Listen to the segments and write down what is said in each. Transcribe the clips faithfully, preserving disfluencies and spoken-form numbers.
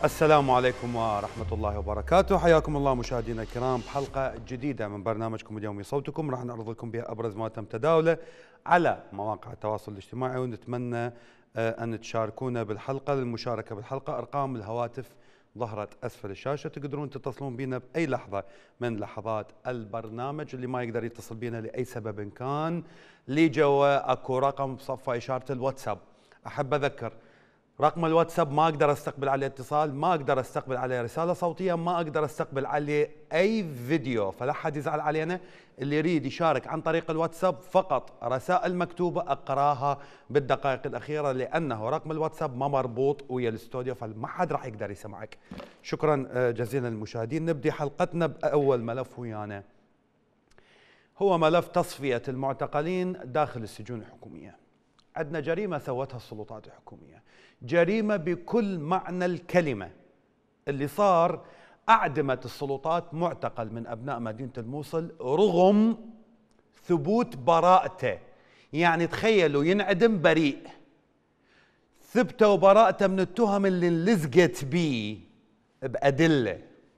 السلام عليكم ورحمة الله وبركاته. حياكم الله مشاهدينا الكرام بحلقة جديدة من برنامجكم اليومي صوتكم، راح نعرض لكم بها أبرز ما تم تداوله على مواقع التواصل الاجتماعي، ونتمنى أن تشاركونا بالحلقة. للمشاركة بالحلقة أرقام الهواتف ظهرت أسفل الشاشة، تقدرون تتصلون بنا بأي لحظة من لحظات البرنامج. اللي ما يقدر يتصل بنا لأي سبب كان، لي جوا أكو رقم بصفة إشارة الواتساب. أحب أذكر رقم الواتساب ما اقدر استقبل عليه اتصال، ما اقدر استقبل عليه رساله صوتيه، ما اقدر استقبل عليه اي فيديو، فلا حد يزعل علينا. اللي يريد يشارك عن طريق الواتساب فقط رسائل مكتوبه اقراها بالدقائق الاخيره، لانه رقم الواتساب ما مربوط ويا الاستوديو، فما حد راح يقدر يسمعك. شكرا جزيلا للمشاهدين. نبدي حلقتنا باول ملف ويانا، هو ملف تصفيه المعتقلين داخل السجون الحكوميه. عندنا جريمة سوتها السلطات الحكومية، جريمة بكل معنى الكلمة. اللي صار أعدمت السلطات معتقل من أبناء مدينة الموصل رغم ثبوت براءته. يعني تخيلوا ينعدم بريء، ثبتوا براءته من التهم اللي انلزقت بيه بأدلة.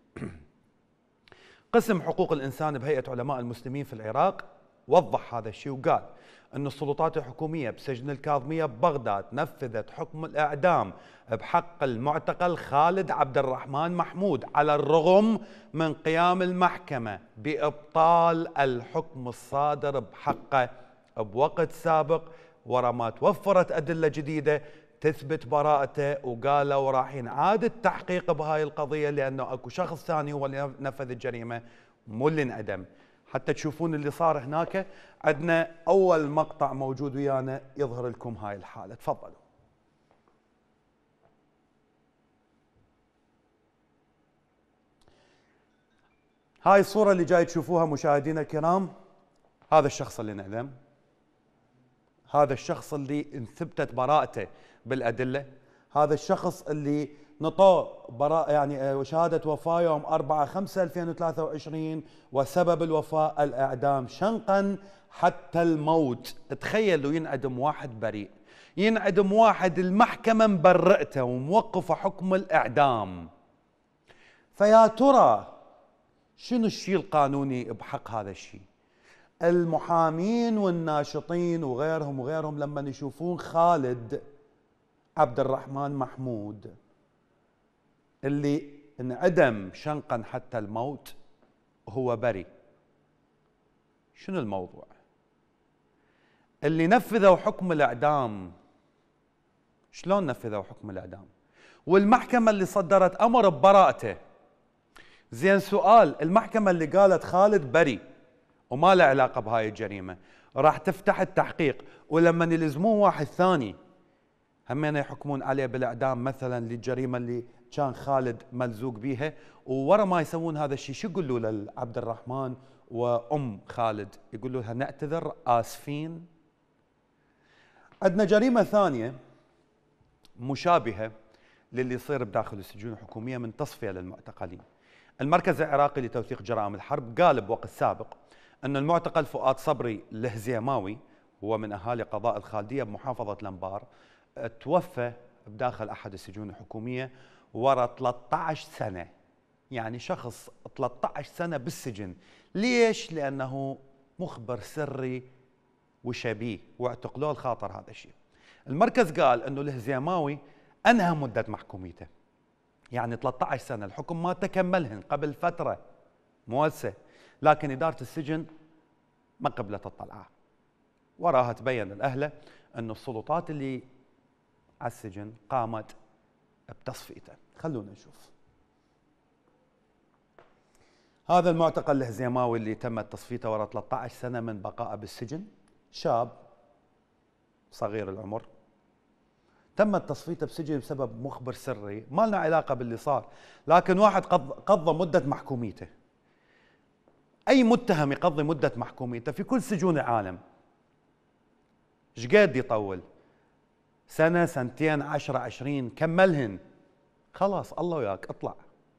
قسم حقوق الإنسان بهيئة علماء المسلمين في العراق وضح هذا الشيء وقال أن السلطات الحكومية بسجن الكاظمية ببغداد نفذت حكم الإعدام بحق المعتقل خالد عبد الرحمن محمود، على الرغم من قيام المحكمة بإبطال الحكم الصادر بحقه بوقت سابق، ورا ما توفرت أدلة جديدة تثبت براءته. وقالوا راح ينعاد التحقيق بهاي القضية لأنه أكو شخص ثاني هو اللي نفذ الجريمة مو اللي انعدم. حتى تشوفون اللي صار هناك. عندنا أول مقطع موجود ويانا يظهر لكم هاي الحالة، تفضلوا. هاي الصورة اللي جاي تشوفوها مشاهدينا الكرام، هذا الشخص اللي انعدم، هذا الشخص اللي انثبتت براءته بالأدلة، هذا الشخص اللي نطوه براءة يعني شهادة وفاة يوم أربعة خمسة ألفين وثلاثة وعشرين، وسبب الوفاة الإعدام شنقا حتى الموت. تخيلوا ينعدم واحد بريء، ينعدم واحد المحكمة مبرئته وموقفة حكم الإعدام. فيا ترى شنو الشيء القانوني بحق هذا الشيء؟ المحامين والناشطين وغيرهم وغيرهم لما يشوفون خالد عبد الرحمن محمود اللي انعدم شنقا حتى الموت هو بريء، شنو الموضوع؟ اللي نفذوا حكم الإعدام شلون نفذوا حكم الإعدام؟ والمحكمة اللي صدرت أمر ببراءته. زين سؤال، المحكمة اللي قالت خالد بريء وما له علاقة بهاي الجريمة راح تفتح التحقيق، ولما يلزمون واحد ثاني همين يحكمون عليه بالإعدام مثلا للجريمة اللي كان خالد ملزوق بيها، وورا ما يسوون هذا الشيء شو يقولوا لعبد الرحمن وأم خالد؟ يقولوا لها نعتذر آسفين. عندنا جريمة ثانية مشابهة للي يصير بداخل السجون الحكومية من تصفية للمعتقلين. المركز العراقي لتوثيق جرائم الحرب قال بوقت سابق أن المعتقل فؤاد صبري الهزيماوي هو من أهالي قضاء الخالدية بمحافظة الأنبار، توفى بداخل أحد السجون الحكومية ورا ثلاثة عشر سنة. يعني شخص ثلاثة عشر سنة بالسجن. ليش؟ لأنه مخبر سري وشبيه، واعتقلوه الخاطر هذا الشيء. المركز قال أنه الهزيماوي أنهى مدة محكوميته، يعني ثلاثة عشر سنة الحكم ما تكملهن قبل فترة موسى، لكن إدارة السجن ما قبلت الطلعة. وراها تبين الأهلة أن السلطات اللي على السجن قامت بتصفيته. خلونا نشوف هذا المعتقل الهزيماوي اللي تمت تصفيته ورا ثلاثة عشر سنة من بقائه بالسجن. شاب صغير العمر تمت تصفيته بسجن بسبب مخبر سري ما لنا علاقة باللي صار، لكن واحد قضى مدة محكوميته. أي متهم يقضي مدة محكوميته في كل سجون العالم شقد يطول؟ سنة، سنتين، عشرة، عشرين، كملهن خلاص الله وياك اطلع.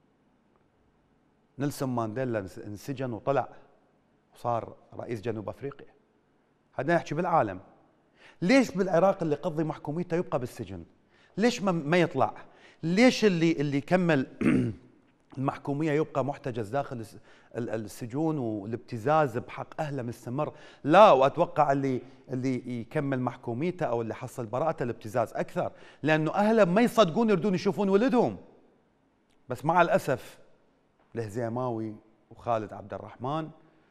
نيلسون مانديلا انسجن وطلع وصار رئيس جنوب افريقيا. هذا نحكي بالعالم. ليش بالعراق اللي قضي محكوميته يبقى بالسجن؟ ليش ما يطلع؟ ليش اللي اللي كمل المحكوميه يبقى محتجز داخل السجون والابتزاز بحق اهله مستمر؟ لا، واتوقع اللي اللي يكمل محكوميته او اللي حصل براءته الابتزاز اكثر، لانه اهله ما يصدقون يردون يشوفون ولدهم. بس مع الاسف الهزيماوي وخالد عبد الرحمن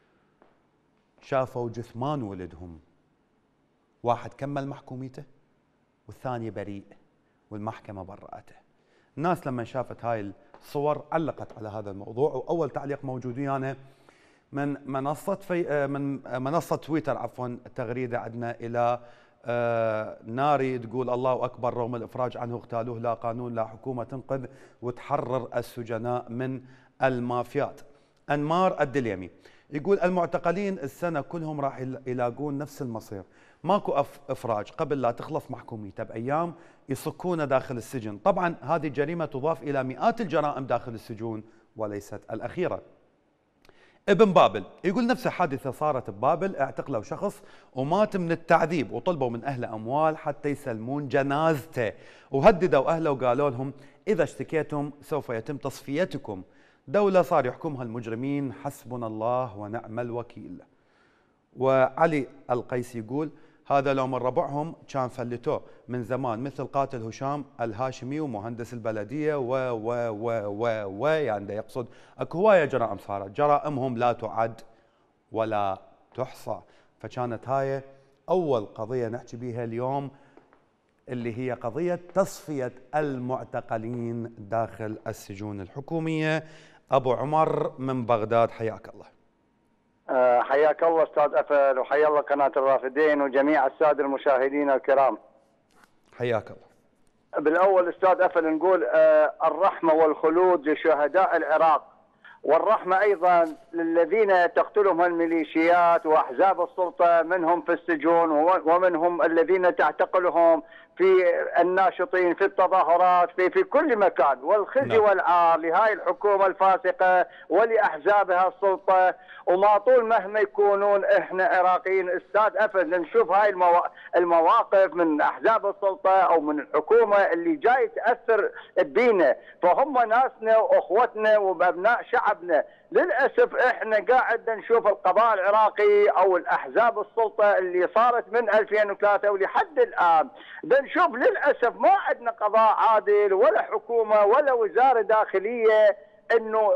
شافوا جثمان ولدهم، واحد كمل محكوميته والثاني بريء والمحكمه برأته. الناس لما شافت هاي الصور علقت على هذا الموضوع، واول تعليق موجود ويانا من منصه في من منصه تويتر عفوا تغريده عندنا الى ناري تقول الله اكبر، رغم الافراج عنه اغتالوه، لا قانون لا حكومه تنقذ وتحرر السجناء من المافيات. انمار الدليمي يقول المعتقلين السنه كلهم راح يلاقون نفس المصير، ماكو افراج قبل لا تخلص محكوميته بايام يصكونه داخل السجن. طبعا هذه الجريمه تضاف الى مئات الجرائم داخل السجون وليست الاخيره. ابن بابل يقول نفس حادثه صارت ببابل، اعتقلوا شخص ومات من التعذيب وطلبوا من اهله اموال حتى يسلمون جنازته، وهددوا اهله وقالوا لهم اذا اشتكيتم سوف يتم تصفيتكم. دوله صار يحكمها المجرمين، حسبنا الله ونعم الوكيل. وعلي القيسي يقول هذا لو من ربعهم كان فلتوه من زمان، مثل قاتل هشام الهاشمي ومهندس البلديه و و و و و يعني يقصد اكو هوايه جرائم صارت، جرائمهم لا تعد ولا تحصى. فكانت هاي اول قضيه نحكي بها اليوم، اللي هي قضيه تصفيه المعتقلين داخل السجون الحكوميه. ابو عمر من بغداد حياك الله. أه حياك الله استاذ افل، وحيا الله قناه الرافدين وجميع الساده المشاهدين الكرام. حياك الله. بالاول استاذ افل نقول أه الرحمه والخلود لشهداء العراق، والرحمه ايضا للذين تقتلهم الميليشيات واحزاب السلطه، منهم في السجون ومنهم الذين تعتقلهم في الناشطين في التظاهرات في في كل مكان، والخزي نعم. والعار لهاي الحكومه الفاسقه ولاحزابها السلطه. وما طول مهما يكونون احنا عراقيين استاذ افل نشوف هاي المواقف من احزاب السلطه او من الحكومه اللي جاي تاثر بينا، فهم ناسنا واخوتنا وابناء شعبنا. للاسف احنا قاعد نشوف القضاء العراقي او الاحزاب السلطه اللي صارت من ألفين وثلاثة ولحد الان بنشوف للاسف ما عندنا قضاء عادل ولا حكومه ولا وزاره داخليه انه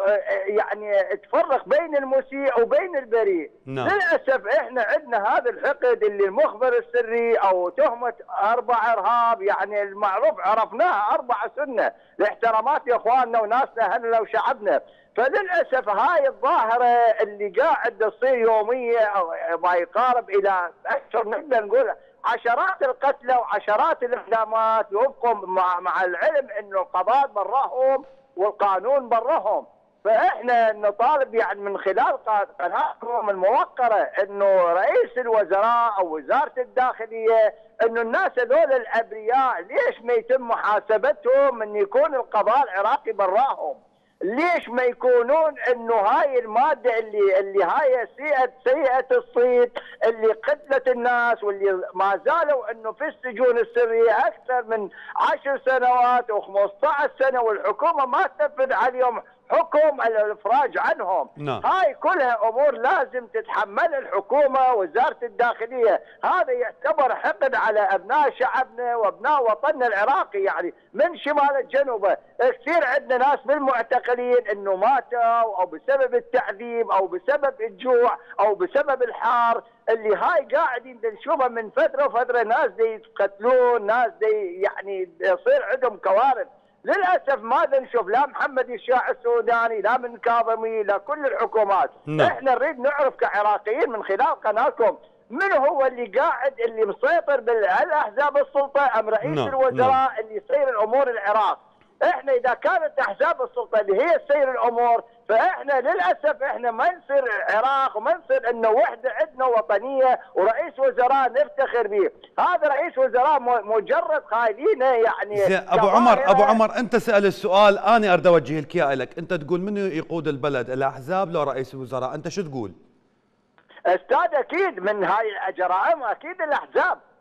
يعني تفرق بين المسيء وبين البريء. نعم. للاسف احنا عندنا هذا الحقد اللي المخبر السري او تهمه اربع ارهاب، يعني المعروف عرفناها اربع سنه، الاحترامات يا اخواننا وناسنا اهلنا وشعبنا. فللاسف هاي الظاهره اللي قاعد تصير يوميه او ما يقارب الى اكثر نقدر نقول عشرات القتلى وعشرات الاعدامات، وفقا مع, مع العلم انه القضاء براهم والقانون براهم. فاحنا نطالب يعني من خلال قناتكم الموقره انه رئيس الوزراء او وزاره الداخليه انه الناس هذول الابرياء ليش ما يتم محاسبتهم ان يكون القضاء العراقي براهم؟ ليش ما يكونون انه هاي الماده اللي اللي هاي سيئه سيئه الصيت اللي قتلت الناس واللي ما زالوا انه في السجون السريه اكثر من عشر سنوات وخمسطعش سنه والحكومه ما تنفذ عليهم حكم الافراج عنهم. نعم. هاي كلها امور لازم تتحملها الحكومه ووزاره الداخليه. هذا يعتبر حقد على ابناء شعبنا وابناء وطننا العراقي، يعني من شمال الجنوب. كثير عندنا ناس بالمعتقلين انه ماتوا او بسبب التعذيب او بسبب الجوع او بسبب الحار، اللي هاي قاعدين نشوفها من فتره وفتره، ناس دي يتقتلون، ناس دي يعني يصير عندهم كوارث. للاسف ما نشوف لا محمد الشاع السوداني لا من كاظمي لا كل الحكومات. نعم. احنا نريد نعرف كعراقيين من خلال قناتكم من هو اللي قاعد اللي مسيطر بالاحزاب السلطه ام رئيس نعم. الوزراء نعم. اللي يسير الامور العراق. احنا اذا كانت احزاب السلطه اللي هي تسير الامور، فاحنا للاسف احنا ما نصير عراق وما نصير انه وحده عندنا وطنيه ورئيس وزراء نفتخر به. هذا رئيس وزراء مجرد خايلينه يعني. ابو عمر ابو عمر انت سال السؤال، انا اريد اوجه لك اياه لك، انت تقول منو يقود البلد، الاحزاب لو رئيس الوزراء؟ انت شو تقول؟ استاذ اكيد من هاي الجرائم اكيد الاحزاب،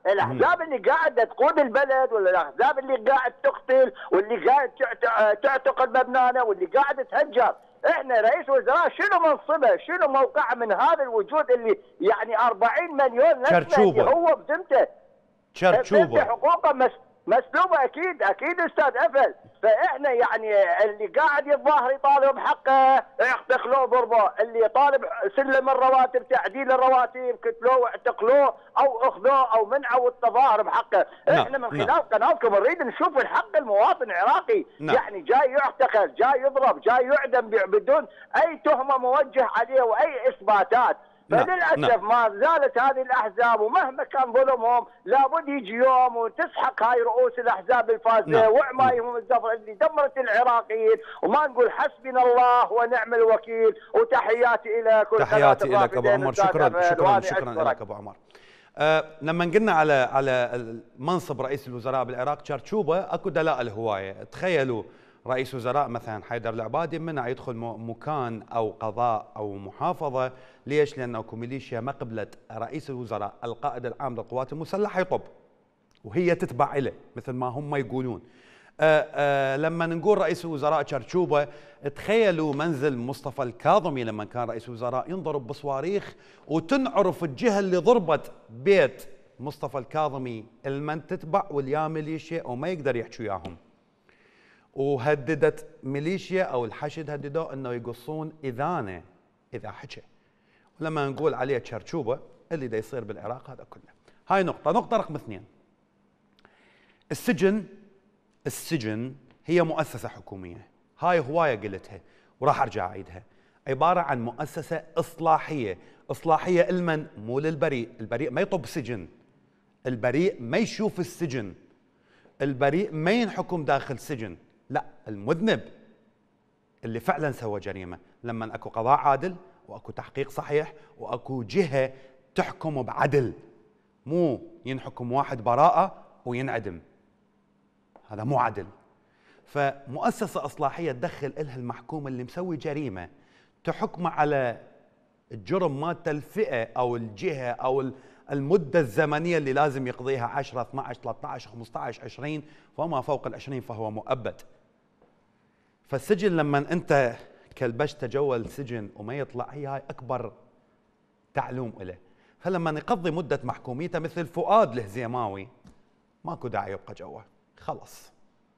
الاحزاب اللي قاعده تقود البلد، ولا الاحزاب اللي قاعد تقتل، واللي قاعد تعتقل مبنانا، واللي قاعد تهجر. احنا رئيس وزراء شنو منصبه؟ شنو موقعه من هذا الوجود اللي يعني أربعين مليون نسمه اللي هو بذمته؟ شرشوبه حقوقه مس مسلوبه. اكيد اكيد استاذ افل. فاحنا يعني اللي قاعد يتظاهر يطالب بحقه اعتقلوه ضربه، اللي يطالب سلم الرواتب تعديل الرواتب كتلوه واعتقلوه او اخذوه او منعوا التظاهر بحقه. نعم. احنا من خلال نعم. قناتكم نريد نشوف الحق المواطن العراقي. نعم. يعني جاي يعتقل، جاي يضرب، جاي يعدم بدون اي تهمه موجه عليه واي اثباتات. فللاسف نعم. ما زالت هذه الاحزاب ومهما كان ظلمهم لابد يجي يوم وتسحق هاي رؤوس الاحزاب الفاسده نعم. وعمايهم الزفر اللي دمرت العراقيين، وما نقول حسبنا الله ونعم الوكيل. وتحياتي الى كل تحياتي لك ابو عمر. شكرا شكرا شكرا لك ابو عمر. أه لما قلنا على على منصب رئيس الوزراء بالعراق شرشوبه، اكو دلائل هوايه. تخيلوا رئيس وزراء مثلا حيدر العبادي منع يدخل مكان او قضاء او محافظه. ليش؟ لانه اكو ميليشيا ما قبلت رئيس الوزراء القائد العام للقوات المسلحه يطب، وهي تتبع له مثل ما هم يقولون. آآ آآ لما نقول رئيس الوزراء شرشوبه، تخيلوا منزل مصطفى الكاظمي لما كان رئيس وزراء ينضرب بصواريخ، وتنعرف الجهه اللي ضربت بيت مصطفى الكاظمي المن تتبع واليا ميليشيا وما يقدر يحكي وياهم. وهددت ميليشيا او الحشد هددوه انه يقصون اذانه اذا حكى. ولما نقول عليه شرشوبه اللي دا يصير بالعراق هذا كله. هاي نقطه. نقطه رقم اثنين، السجن السجن هي مؤسسه حكوميه. هاي هوايه قلتها وراح ارجع اعيدها. عباره عن مؤسسه اصلاحيه. اصلاحيه لمن؟ مو للبريء. البريء ما يطب سجن، البريء ما يشوف السجن، البريء ما ينحكم داخل سجن، لا، المذنب اللي فعلا سوى جريمه. لما اكو قضاء عادل واكو تحقيق صحيح واكو جهه تحكم بعدل، مو ينحكم واحد براءه وينعدم، هذا مو عدل. فمؤسسه اصلاحيه تدخل لها المحكوم اللي مسوي جريمه، تحكمه على الجرم مالته الفئه او الجهه او المده الزمنيه اللي لازم يقضيها عشرة اثنعش ثلاثة عشر خمسة عشر عشرين، وما فوق العشرين فهو مؤبد. فالسجن لما انت كلبشته جوا السجن وما يطلع، هي هاي اكبر تعلوم له. فلما يقضي مده محكوميته مثل فؤاد الهزيماوي ماكو داعي يبقى جوا، خلص.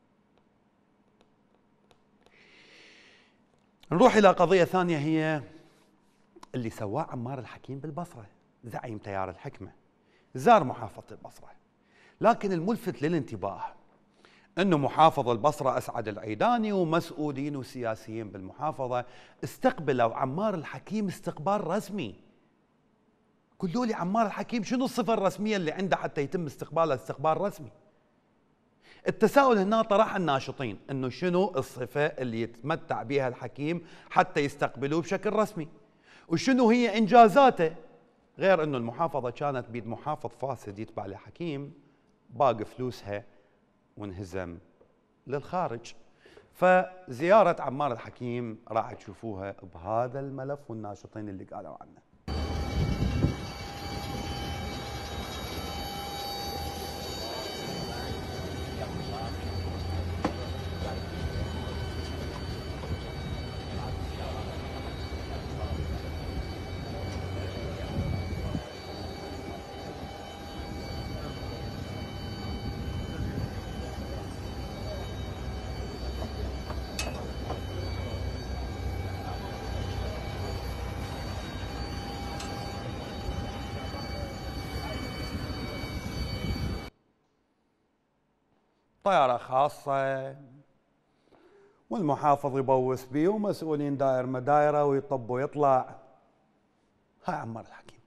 نروح الى قضيه ثانيه، هي اللي سواه عمار الحكيم بالبصره. زعيم تيار الحكمه زار محافظه البصره، لكن الملفت للانتباه انه محافظ البصره اسعد العيداني ومسؤولين وسياسيين بالمحافظه استقبلوا عمار الحكيم استقبال رسمي. قولوا لي عمار الحكيم شنو الصفه الرسميه اللي عنده حتى يتم استقباله استقبال رسمي؟ التساؤل هنا طرح الناشطين انه شنو الصفه اللي يتمتع بها الحكيم حتى يستقبلوه بشكل رسمي، وشنو هي انجازاته، غير انه المحافظه كانت بيد محافظ فاسد يتبع لحكيم باقي فلوسها وانهزم للخارج. فزياره عمار الحكيم راح تشوفوها بهذا الملف والناشطين اللي قالوا عنه. طيارة خاصة والمحافظ يبوس بيه ومسؤولين داير مدايرة ويطب ويطلع. هاي عمار الحكيم.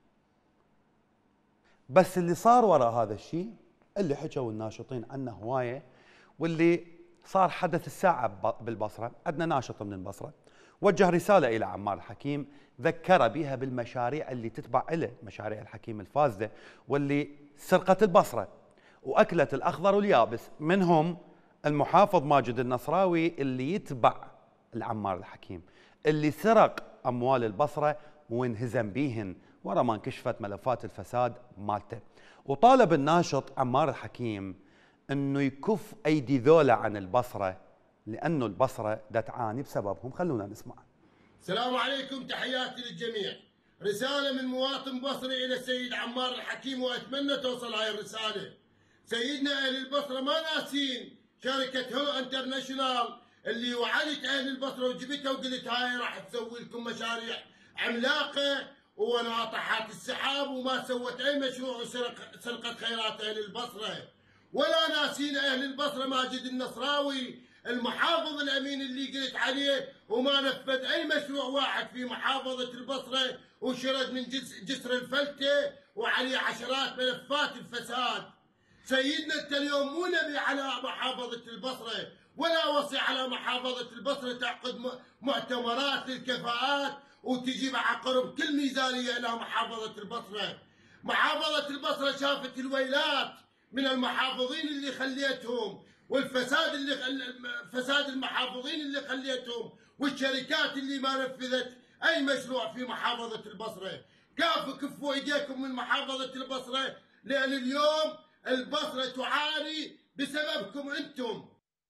بس اللي صار وراء هذا الشيء اللي حكوا الناشطين عنه هواية، واللي صار حدث الساعة بالبصرة. عندنا ناشط من البصرة وجه رسالة إلى عمار الحكيم ذكر بها بالمشاريع اللي تتبع له، مشاريع الحكيم الفاسدة واللي سرقت البصرة وأكلت الأخضر واليابس، منهم المحافظ ماجد النصراوي اللي يتبع العمار الحكيم، اللي سرق أموال البصرة وانهزم بيهن ورا ما انكشفت ملفات الفساد مالته. وطالب الناشط عمار الحكيم انه يكف ايدي ذولا عن البصره، لانه البصره دا تعاني بسببهم. خلونا نسمع. السلام عليكم، تحياتي للجميع. رسالة من مواطن بصري إلى السيد عمار الحكيم، وأتمنى توصل هاي الرسالة. سيدنا أهل البصرة ما ناسين شركة هو انترناشونال اللي وعدت أهل البصرة وجبتها وقلت هاي راح تسوي لكم مشاريع عملاقة وناطحات السحاب، وما سوت أي مشروع وسرقت خيرات أهل البصرة. ولا ناسين أهل البصرة ماجد النصراوي المحافظ الأمين اللي قلت عليه وما نفذ أي مشروع واحد في محافظة البصرة، وشرد من جسر الفلتة وعليه عشرات ملفات الفساد. سيدنا انت اليوم مو نبي على محافظة البصرة ولا وصي على محافظة البصرة تعقد مؤتمرات للكفاءات وتجيب عقرب كل ميزانية إلى محافظة البصرة. محافظة البصرة شافت الويلات من المحافظين اللي خليتهم، والفساد اللي فساد المحافظين اللي خليتهم، والشركات اللي ما نفذت اي مشروع في محافظه البصره. كافوا كفوا ايديكم من محافظه البصره، لان اليوم البصره تعاني بسببكم انتم.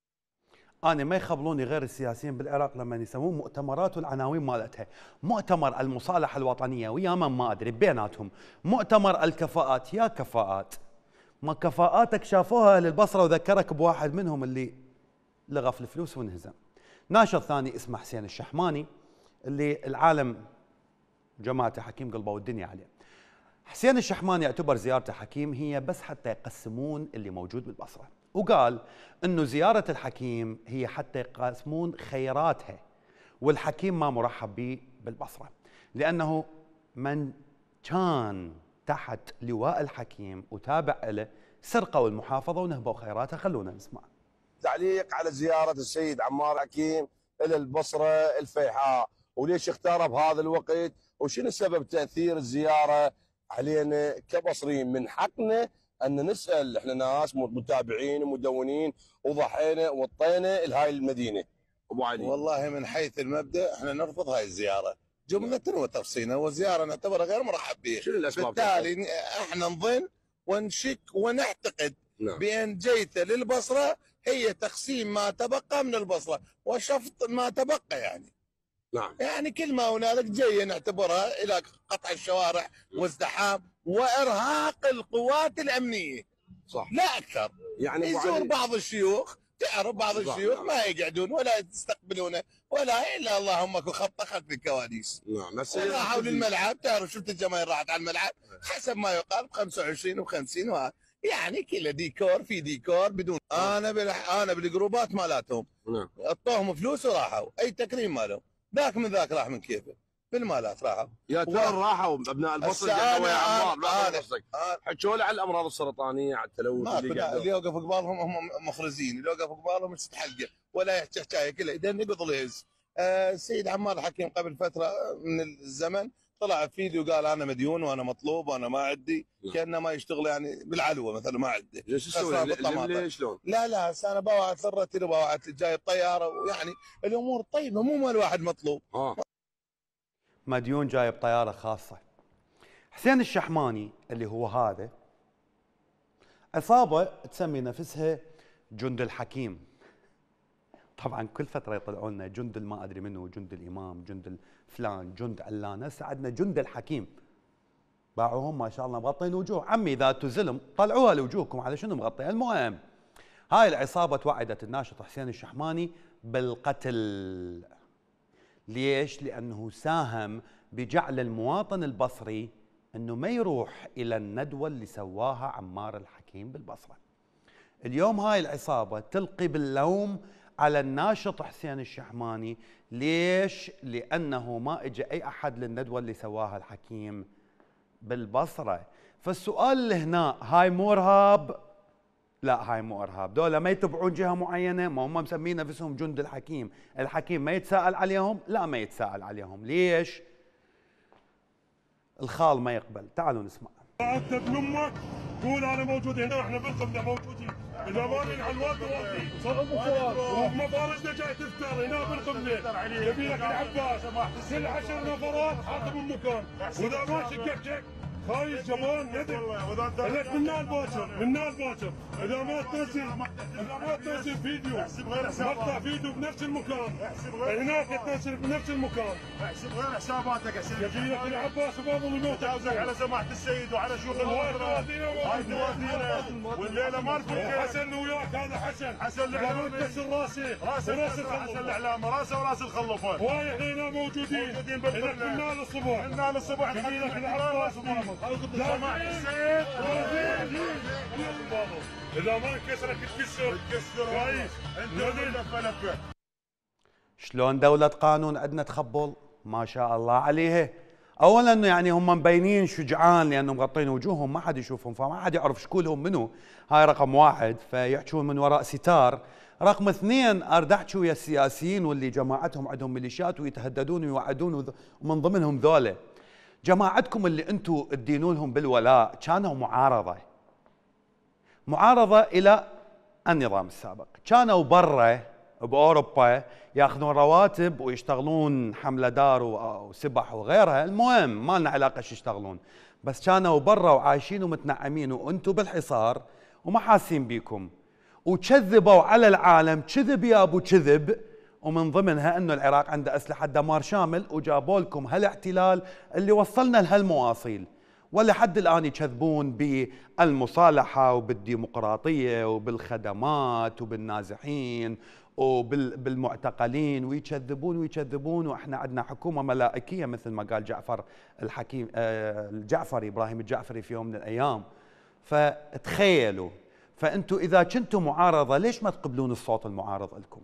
أنا ما يخبلوني غير السياسيين بالعراق لما يسوون مؤتمرات والعناوين مالتها، مؤتمر المصالحة الوطنية ويا من ما أدري بيناتهم، مؤتمر الكفاءات. يا كفاءات، ما كفاءاتك شافوها أهل البصرة، وذكرك بواحد منهم اللي لغى في الفلوس وانهزم. ناشط ثاني اسمه حسين الشحماني اللي العالم جماعته حكيم قلبوا الدنيا عليه. حسين الشحماني يعتبر زيارته حكيم هي بس حتى يقسمون اللي موجود بالبصرة، وقال انه زيارة الحكيم هي حتى يقسمون خيراتها، والحكيم ما مرحب به بالبصرة، لأنه من كان تحت لواء الحكيم وتابع له سرقوا المحافظة ونهبوا خيراتها. خلونا نسمع. تعليق على زيارة السيد عمار الحكيم إلى البصرة الفيحاء، وليش اختارها بهذا الوقت، وشنو سبب تأثير الزيارة علينا كبصريين. من حقنا أن نسأل، احنا ناس متابعين ومدونين وضحينا وطينا لهاي المدينة. أبو علي، والله من حيث المبدأ احنا نرفض هاي الزيارة جملة وتفصيلا، والزيارة نعتبرها غير مرحب بها. شنو الأسباب؟ بالتالي احنا نظن ونشك ونعتقد نعم. بأن جيته للبصرة هي تقسيم ما تبقى من البصرة وشفط ما تبقى، يعني نعم، يعني كل ما هنالك جاية نعتبرها إلى قطع الشوارع وازدحام وإرهاق القوات الأمنية، صح، لا أكثر. يعني يزور بعض الشيوخ، تعرف بعض الشيوخ نعم. ما يقعدون ولا يستقبلونه ولا الا اللهم خط خلف الكواليس. نعم، بس راحوا للملعب، تعرف شفت الجماهير راحت على الملعب حسب ما يقال ب خمسة وعشرين وخمسين وهذا، يعني كله ديكور في ديكور بدون. انا بالح... انا بالجروبات مالاتهم نعم اعطوهم فلوس وراحوا، اي تكريم مالهم، ذاك من ذاك راح من كيفه بالمالات راحوا. يا ترى راحوا ابناء البصره قالوا يا عمار لا قصدك حكوا له على الامراض السرطانيه، على التلوث اللي قاعد اللي يوقف قبالهم هم مخرزين، اللي يوقف قبالهم يست حلقه ولا يحكي حكايه كلها اذا نقض الهز. آه السيد عمار الحكيم قبل فتره من الزمن طلع في فيديو قال انا مديون وانا مطلوب وانا ما عندي، كانه ما يشتغل يعني بالعلوه مثلا ما عنده. ليش يسوي ليش شلون؟ لا لا هسه انا باوعت ثرتي باوعت جاي الطياره، ويعني الامور طيبه مو مال واحد مطلوب. اه مديون جاي بطياره خاصه. حسين الشحماني اللي هو هذا عصابه تسمي نفسها جند الحكيم. طبعا كل فتره يطلعوا لنا جند ما ادري منه، جند الامام، جند فلان، جند علان. هسه عندنا جند الحكيم، باعوهم ما شاء الله مغطين وجوه. عمي ذات زلم طلعوها لوجوهكم على شنو مغطيه. المهم هاي العصابه توعدت الناشط حسين الشحماني بالقتل. ليش؟ لانه ساهم بجعل المواطن البصري انه ما يروح الى الندوه اللي سواها عمار الحكيم بالبصره. اليوم هاي العصابه تلقي باللوم على الناشط حسين الشحماني. ليش؟ لانه ما اجى اي احد للندوه اللي سواها الحكيم بالبصره. فالسؤال اللي هنا، هاي مو ارهاب؟ لا هاي مو ارهاب، دول ما يتبعون جهه معينه، ما هم مسمين نفسهم جند الحكيم، الحكيم ما يتساءل عليهم؟ لا ما يتساءل عليهم. ليش؟ الخال ما يقبل. تعالوا نسمع. انت ابن امك قول انا موجود هنا واحنا بالقبله موجودين. اذا ما ننحى الواد وردي ومطارجنا جاي تفتر هنا بالقبله يبي لك العباس كل عشر نفرات حاطب المكان واذا ما شقك خايف جبان ندم لك من نال باكر من نال باكر اذا ما تنزل اذا ما تنزل فيديو مقطع فيديو بنفس المكان هناك تنزل بنفس المكان احسب غير حساباتك احسب يجي لك العباس وبابا الموت على سماحه السيد وعلى شيوخ الوزراء هاي توادينا والليله ما نفك حسن وياك هذا حسن حسن الاعلامي كسر راسه راسه وراس حسن الاعلامي راسه وراس الخلفه وهاي احنا هنا موجودين موجودين بالقبله من الصبح من الصبح يجي لك العباس سماحه السيد اذا ما انكسرك تكسر تكسر كويس انت لفه لفه. شلون دولة قانون عندنا تخبل ما شاء الله عليها. اولا يعني هم مبينين شجعان لانه مغطين وجوههم ما حد يشوفهم فما حد يعرف شكولهم منو. هاي رقم واحد فيحجون من وراء ستار. رقم اثنين ارد احكي ويا السياسيين واللي جماعتهم عندهم ميليشيات ويتهددون ويوعدون ومن ضمنهم ذولا. جماعتكم اللي انتم تدينون لهم بالولاء كانوا معارضه. معارضه الى النظام السابق، كانوا برا باوروبا ياخذون رواتب ويشتغلون حمله دار وسبح وغيرها، المهم ما لنا علاقه شو يشتغلون، بس كانوا برا وعايشين ومتنعمين وانتم بالحصار وما حاسين بيكم. وكذبوا على العالم كذب يا ابو كذب، ومن ضمنها انه العراق عنده اسلحه دمار شامل وجابوا لكم هالاحتلال اللي وصلنا لهالمواصيل. ولحد الآن يكذبون بالمصالحة وبالديمقراطية وبالخدمات وبالنازحين وبالمعتقلين ويكذبون ويكذبون وإحنا عندنا حكومة ملائكية مثل ما قال جعفر الحكيم الجعفري إبراهيم الجعفري في يوم من الأيام. فتخيلوا، فأنتوا إذا كنتوا معارضة ليش ما تقبلون الصوت المعارض لكم؟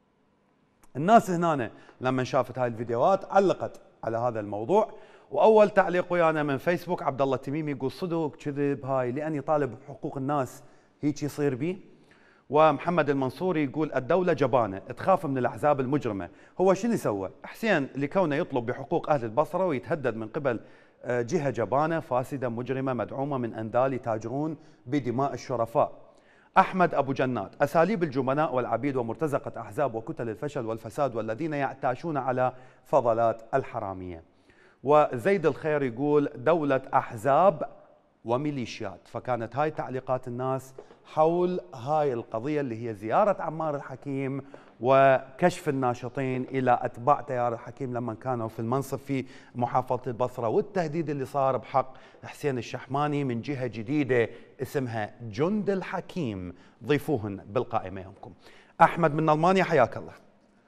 الناس هنا لما شافت هاي الفيديوهات علقت على هذا الموضوع. واول تعليق ويانا من فيسبوك عبد الله التميمي يقول صدق كذب هاي لاني طالب بحقوق الناس هيك يصير بي. ومحمد المنصوري يقول الدوله جبانه تخاف من الاحزاب المجرمه. هو شنو يسوى؟ حسين لكونه يطلب بحقوق اهل البصره ويتهدد من قبل جهه جبانه فاسده مجرمه مدعومه من اندال يتاجرون بدماء الشرفاء. احمد ابو جنات اساليب الجبناء والعبيد ومرتزقه احزاب وكتل الفشل والفساد والذين يعتاشون على فضلات الحراميه. وزيد الخير يقول دولة أحزاب وميليشيات. فكانت هاي تعليقات الناس حول هاي القضية اللي هي زيارة عمار الحكيم وكشف الناشطين إلى أتباع تيار الحكيم لما كانوا في المنصب في محافظة البصرة، والتهديد اللي صار بحق حسين الشحماني من جهة جديدة اسمها جند الحكيم. ضيفوهن بالقائمة يومكم. أحمد من ألمانيا حياك الله.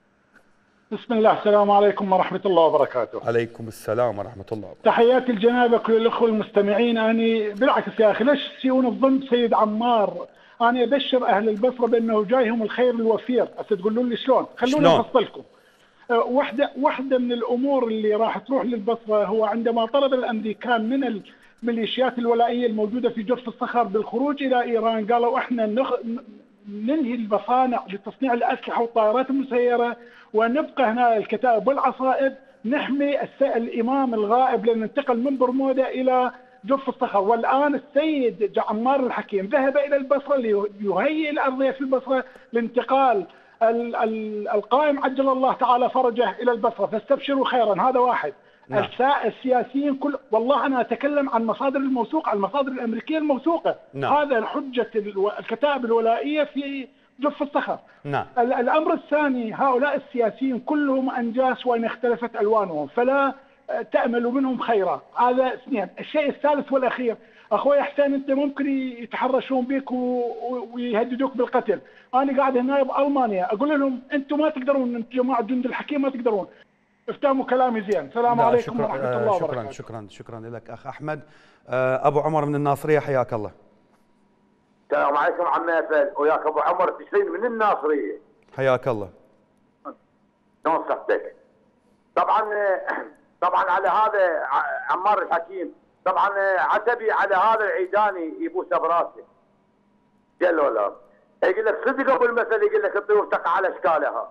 بسم الله، السلام عليكم ورحمة الله وبركاته. عليكم السلام ورحمة الله وبركاته. تحياتي لجنابك وللأخوة المستمعين. أنا بالعكس يا أخي ليش تسيئون الظن سيد عمار؟ أنا أبشر أهل البصرة بأنه جايهم الخير الوفير. هسه تقولون لي شلون؟ خلوني أفصلكم. أه واحدة واحدة من الأمور اللي راح تروح للبصرة هو عندما طلب الأمريكان من الميليشيات الولائية الموجودة في جرف الصخر بالخروج إلى إيران، قالوا إحنا نخ... ننهي المصانع لتصنيع الأسلحة والطائرات المسيرة ونبقى هنا الكتائب والعصائب نحمي الإمام الغائب لننتقل من برمودا إلى جرف الصخر. والآن السيد عمار الحكيم ذهب إلى البصرة ليهيئ الأرضية في البصرة لانتقال القائم عجل الله تعالى فرجه إلى البصرة، فاستبشروا خيرا. هذا واحد. نعم. السياسيين كل والله أنا أتكلم عن مصادر الموثوقة، عن المصادر الأمريكية الموثوقة. نعم. هذا حجة الكتائب الولائية في جرف الصخر. نعم. الأمر الثاني هؤلاء السياسيين كلهم أنجاس وإن اختلفت ألوانهم، فلا تأملوا منهم خيرا. هذا اثنين. الشيء الثالث والأخير أخوي حسين، أنت ممكن يتحرشون بك ويهددوك بالقتل. أنا قاعد هنا بألمانيا أقول لهم أنتم ما تقدرون، أنتم جماعة جند الحكيم ما تقدرون. افتهموا كلامي زين. السلام عليكم شكرا ورحمة الله شكرا وبركاته. شكرا شكرا لك أخ أحمد. أبو عمر من الناصرية حياك الله. السلام عليكم عم نافل، وياك ابو عمر تشرين من الناصريه. حياك الله. شلون صحتك؟ طبعا طبعا على هذا عمار الحكيم، طبعا عتبي على هذا العيداني يبوس براسه. جل ولا يقول لك صدق ابو المثل، يقول لك الطيور تقع على اشكالها.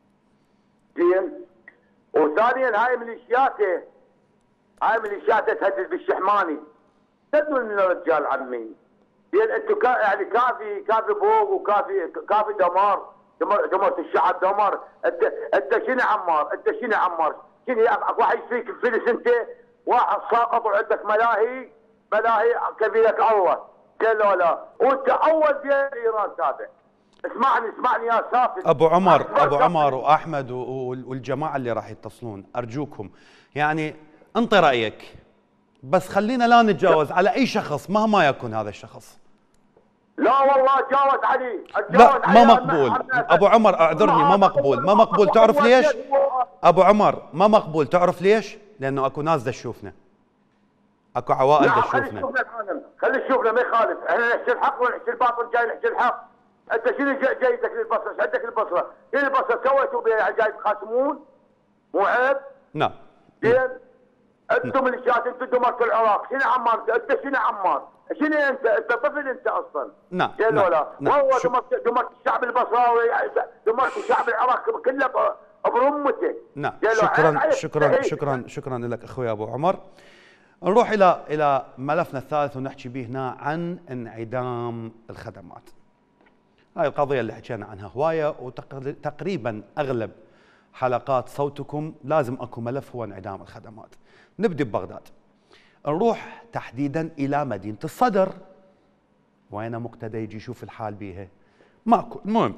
زين؟ وثانيا هاي ميليشياته هاي ميليشياته تهدد بالشحماني. تدرون من الرجال عمي يعني انتم كا يعني كافي كافي فوق وكافي كافي دمار دمر دمرت الشعب دمر. انت انت شنو عمار؟ انت شنو عمار؟ شنو واحد فيك الفلس انت واحد ساقط وعندك ملاهي ملاهي كبيرك الله قال له لا وانت اول ديال ايران تابع. اسمعني اسمعني يا سافل ابو عمر ابو عمر واحمد والجماعه اللي راح يتصلون ارجوكم يعني انطي رايك بس خلينا لا نتجاوز على اي شخص مهما يكن هذا الشخص. لا والله اتجاوز عليه لا ما مقبول ابو عمر اعذرني ما مقبول ما مقبول تعرف ليش؟ ابو عمر ما مقبول تعرف ليش؟ لانه اكو ناس دشوفنا اكو عوائل دشوفنا. خلي يشوفنا العالم خلي يشوفنا ما يخالف احنا نحكي الحق ونحكي الباطل جاي نحكي الحق. انت شنو جايتك للبصره؟ ايش عندك البصره؟ شنو البصره سويتوا بها جاي تخاصمون؟ مو عيب؟ نعم. زين؟ انتم اللي جات انتم دمرتوا العراق، شنو عمار؟ انت شنو عمار؟ شنو انت؟ انت طفل انت اصلا. نعم. زين نعم. ولا؟ نعم. والله دمرت دمرت الشعب البصراوي دمرت الشعب العراقي كله برمته. نعم. شكرا شكرا شكرا شكرا لك اخوي ابو عمر. نروح الى الى ملفنا الثالث ونحكي به هنا عن انعدام الخدمات. هاي القضية اللي حكينا عنها هواية وتقريبا أغلب حلقات صوتكم لازم أكو ملف هو انعدام الخدمات. نبدأ ببغداد نروح تحديدا إلى مدينة الصدر. وين مقتدى يجي يشوف الحال بيها ماكو. المهم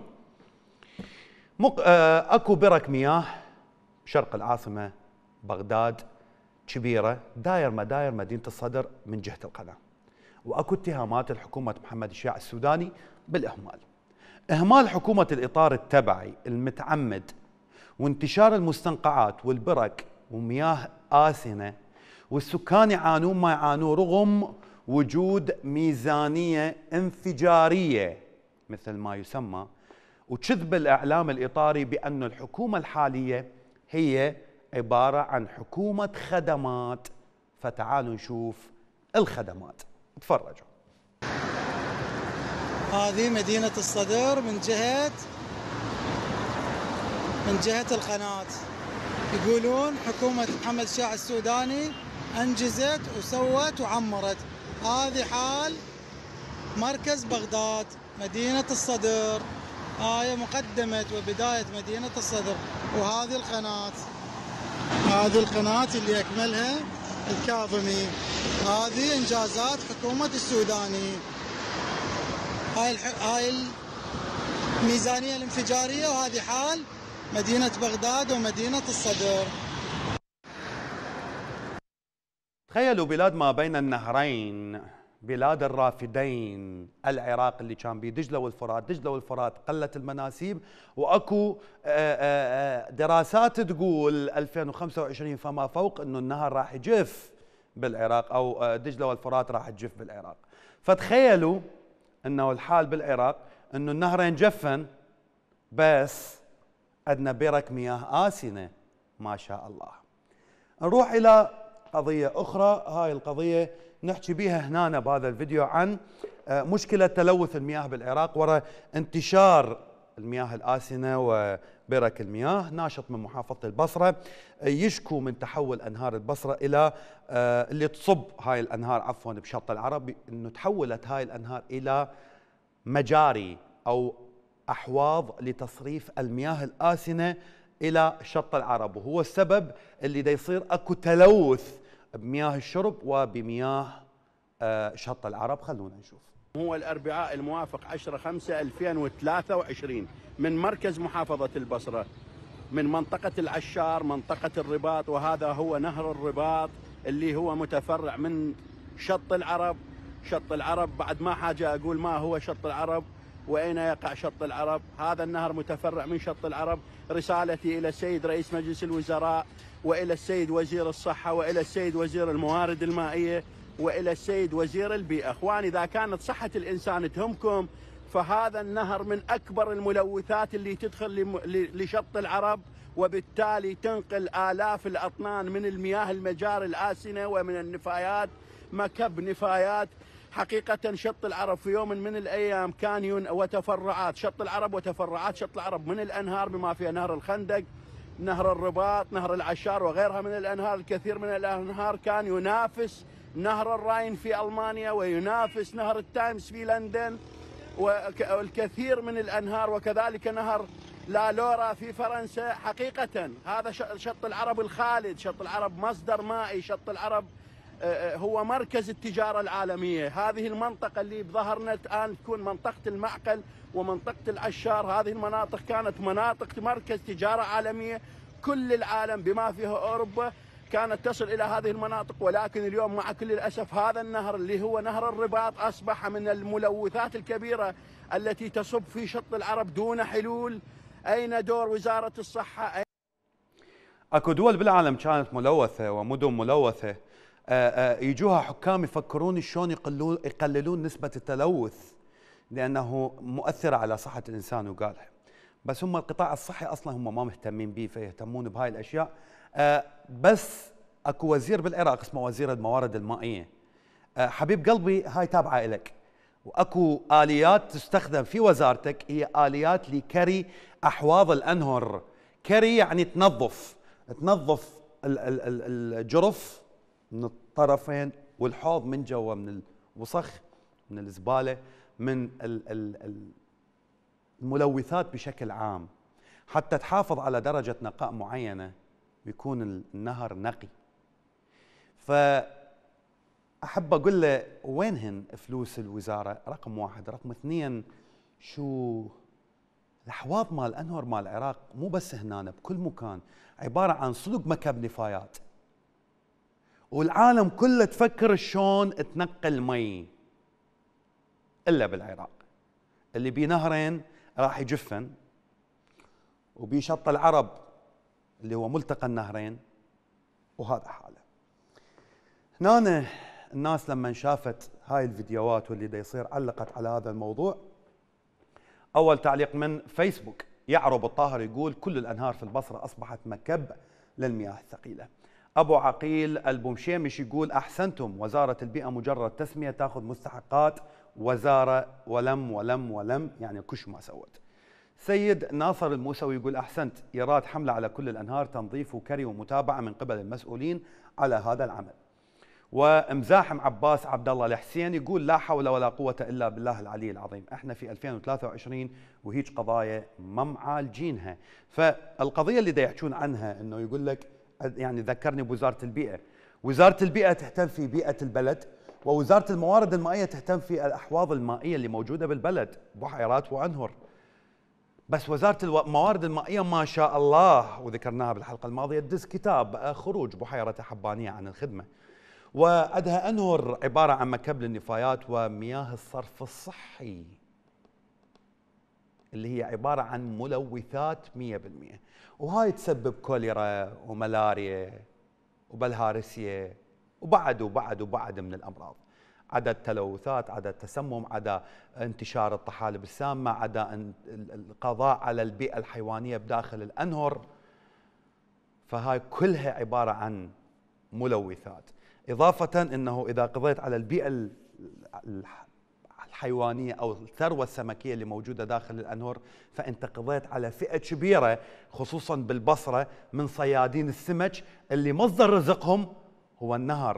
مق... أكو برك مياه شرق العاصمة بغداد كبيرة داير مداير مدينة الصدر من جهة القناة. وأكو اتهامات لحكومة محمد الشيع السوداني بالإهمال. إهمال حكومة الإطار التبعي المتعمد وانتشار المستنقعات والبرك ومياه آسنة والسكان يعانون ما يعانون رغم وجود ميزانية انفجارية مثل ما يسمى وكذب الإعلام الإطاري بأن الحكومة الحالية هي عبارة عن حكومة خدمات. فتعالوا نشوف الخدمات تفرجوا. هذه مدينة الصدر من جهة من جهة القناة. يقولون حكومة محمد الشيع السوداني أنجزت وسوت وعمرت. هذه حال مركز بغداد مدينة الصدر. هاي مقدمة وبداية مدينة الصدر. وهذه القناة هذه القناة اللي أكملها الكاظمي. هذه إنجازات حكومة السوداني. هاي الح... هاي الميزانية الانفجارية. وهذه حال مدينة بغداد ومدينة الصدر. تخيلوا بلاد ما بين النهرين بلاد الرافدين العراق اللي كان بيه دجلة والفرات. دجلة والفرات قلت المناسيب واكو دراسات تقول ألفين وخمسة وعشرين فما فوق انه النهر راح يجف بالعراق او دجلة والفرات راح تجف بالعراق. فتخيلوا انه الحال بالعراق انه النهرين جفن بس عندنا برك مياه آسنة ما شاء الله. نروح الى قضية اخرى. هاي القضية نحكي بها هنا بهذا الفيديو عن مشكلة تلوث المياه بالعراق وراء انتشار المياه الآسنة وبرك المياه. ناشط من محافظة البصرة يشكو من تحول أنهار البصرة إلى اللي تصب هاي الأنهار عفوا بشط العرب أنه تحولت هاي الأنهار إلى مجاري أو أحواض لتصريف المياه الآسنة إلى شط العرب. وهو السبب اللي دا يصير أكو تلوث بمياه الشرب وبمياه شط العرب. خلونا نشوف. هو الأربعاء الموافق عشرة خمسة ألفين وثلاثة وعشرين من مركز محافظة البصرة من منطقة العشار منطقة الرباط. وهذا هو نهر الرباط اللي هو متفرع من شط العرب. شط العرب بعد ما حاجة أقول ما هو شط العرب وأين يقع شط العرب. هذا النهر متفرع من شط العرب. رسالتي إلى السيد رئيس مجلس الوزراء وإلى السيد وزير الصحة وإلى السيد وزير الموارد المائية وإلى السيد وزير البيئة. أخواني إذا كانت صحة الإنسان تهمكم فهذا النهر من أكبر الملوثات اللي تدخل لشط العرب وبالتالي تنقل آلاف الأطنان من المياه المجاري الآسنة ومن النفايات مكب نفايات. حقيقة شط العرب في يوم من الأيام كان ين وتفرعات شط العرب وتفرعات شط العرب من الأنهار بما فيها نهر الخندق نهر الرباط نهر العشار وغيرها من الأنهار. الكثير من الأنهار كان ينافس نهر الراين في ألمانيا وينافس نهر التايمز في لندن والكثير من الأنهار، وكذلك نهر لا لورا في فرنسا. حقيقة هذا شط العرب الخالد، شط العرب مصدر مائي، شط العرب هو مركز التجارة العالمية. هذه المنطقة اللي بظهرنا الآن تكون منطقة المعقل ومنطقة العشار، هذه المناطق كانت مناطق مركز تجارة عالمية. كل العالم بما فيه أوروبا كانت تصل إلى هذه المناطق، ولكن اليوم مع كل الأسف هذا النهر اللي هو نهر الرباط أصبح من الملوثات الكبيرة التي تصب في شط العرب دون حلول. أين دور وزارة الصحة؟ اكو دول بالعالم كانت ملوثة ومدن ملوثة، يجوها حكام يفكرون شلون يقللون يقللون نسبة التلوث لأنه مؤثرة على صحة الإنسان وقالها، بس هم القطاع الصحي أصلا هم ما مهتمين به، فيهتمون بهاي الأشياء. بس اكو وزير بالعراق اسمه وزير الموارد المائية، حبيب قلبي هاي تابعة إلك، واكو آليات تستخدم في وزارتك هي آليات لكري أحواض الأنهر. كري يعني تنظف تنظف الجرف من الطرفين والحوض من جوا، من الوسخ، من الزبالة، من الملوثات بشكل عام، حتى تحافظ على درجة نقاء معينة ويكون النهر نقي. فأحب أقول له وينهن فلوس الوزارة؟ رقم واحد. رقم اثنين، شو الأحواض مال الأنهر مال العراق مو بس هنا، بكل مكان عبارة عن صدق مكب نفايات، والعالم كله تفكر شلون تنقي المي إلا بالعراق اللي بيه نهرين راح يجفن، وبيه شط العرب اللي هو ملتقى النهرين، وهذا حاله. هنا الناس لما شافت هاي الفيديوهات واللي دا يصير علقت على هذا الموضوع. أول تعليق من فيسبوك، يعرب الطاهر يقول كل الأنهار في البصرة أصبحت مكب للمياه الثقيلة. أبو عقيل البومشيمش يقول أحسنتم، وزارة البيئة مجرد تسمية تأخذ مستحقات وزارة ولم ولم ولم، يعني كش ما سوت. سيد ناصر الموسوي يقول أحسنت، إيراد حملة على كل الأنهار، تنظيف وكري ومتابعة من قبل المسؤولين على هذا العمل. ومزاحم عباس عبد الله الحسين يقول لا حول ولا قوة إلا بالله العلي العظيم، احنا في ألفين وثلاثة وعشرين وهيج قضايا ما معالجينها. فالقضية اللي دا يحكون عنها انه يقول لك يعني ذكرني بوزارة البيئة، وزارة البيئة تهتم في بيئة البلد، ووزارة الموارد المائية تهتم في الأحواض المائية اللي موجودة بالبلد، بحيرات وأنهر. بس وزارة الموارد المائية ما شاء الله، وذكرناها بالحلقة الماضية، تدز كتاب خروج بحيرة حبانية عن الخدمة، وعندها أنهر عبارة عن مكب للنفايات ومياه الصرف الصحي اللي هي عبارة عن ملوثات مية بالمية، وهاي تسبب كوليرا وملاريا وبلهارسيا وبعد وبعد وبعد من الأمراض. عدد تلوثات، عدد تسمم، عدا انتشار الطحالب السامة، عدا القضاء على البيئة الحيوانية بداخل الأنهر. فهاي كلها عبارة عن ملوثات، إضافة أنه إذا قضيت على البيئة الحيوانية أو الثروة السمكية اللي موجودة داخل الأنهر، فأنت قضيت على فئة كبيرة خصوصا بالبصرة من صيادين السمك اللي مصدر رزقهم هو النهر.